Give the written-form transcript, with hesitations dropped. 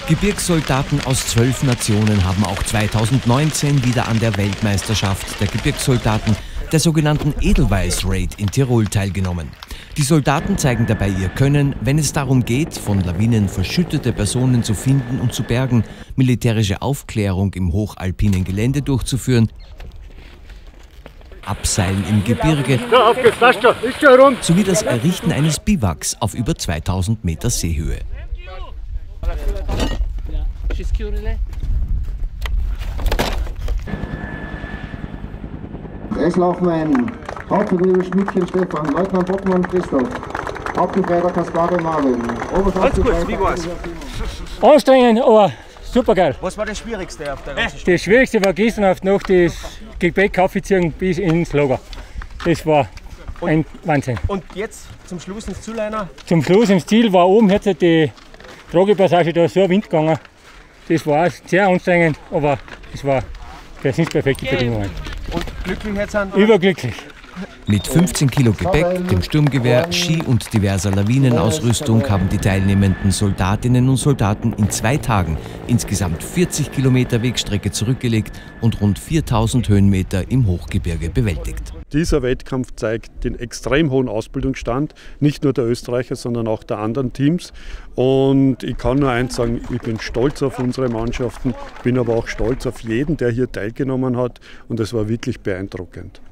Gebirgssoldaten aus 12 Nationen haben auch 2019 wieder an der Weltmeisterschaft der Gebirgssoldaten, der sogenannten Edelweiss-Raid in Tirol teilgenommen. Die Soldaten zeigen dabei ihr Können, wenn es darum geht, von Lawinen verschüttete Personen zu finden und zu bergen, militärische Aufklärung im hochalpinen Gelände durchzuführen, Abseilen im Gebirge sowie das Errichten eines Biwaks auf über 2000 Meter Seehöhe. Dresslauchmann, Hauptgetriebe Schmidtchen Stefan, Leutnant Bockmann Christoph, Hauptbefreier Kaskade Marvin, Oberstaatsbefreier. Wie war's? Anstrengend, aber super geil. Was war das Schwierigste auf der ganzen Das Schwierigste war gestern auf die Nacht das Gepäck aufziehen bis ins Lager. Das war ein Wahnsinn. Und jetzt zum Schluss ins Zielleiner? Zum Schluss ins Ziel war oben jetzt die Tragepassage, da ist so ein Wind gegangen. Das war auch sehr anstrengend, aber es war perfekte Bedingungen. Und glücklich jetzt an? Überglücklich. Mit 15 Kilo Gepäck, dem Sturmgewehr, Ski und diverser Lawinenausrüstung haben die teilnehmenden Soldatinnen und Soldaten in 2 Tagen insgesamt 40 Kilometer Wegstrecke zurückgelegt und rund 4000 Höhenmeter im Hochgebirge bewältigt. Dieser Wettkampf zeigt den extrem hohen Ausbildungsstand, nicht nur der Österreicher, sondern auch der anderen Teams. Und ich kann nur eins sagen, ich bin stolz auf unsere Mannschaften, bin aber auch stolz auf jeden, der hier teilgenommen hat. Und es war wirklich beeindruckend.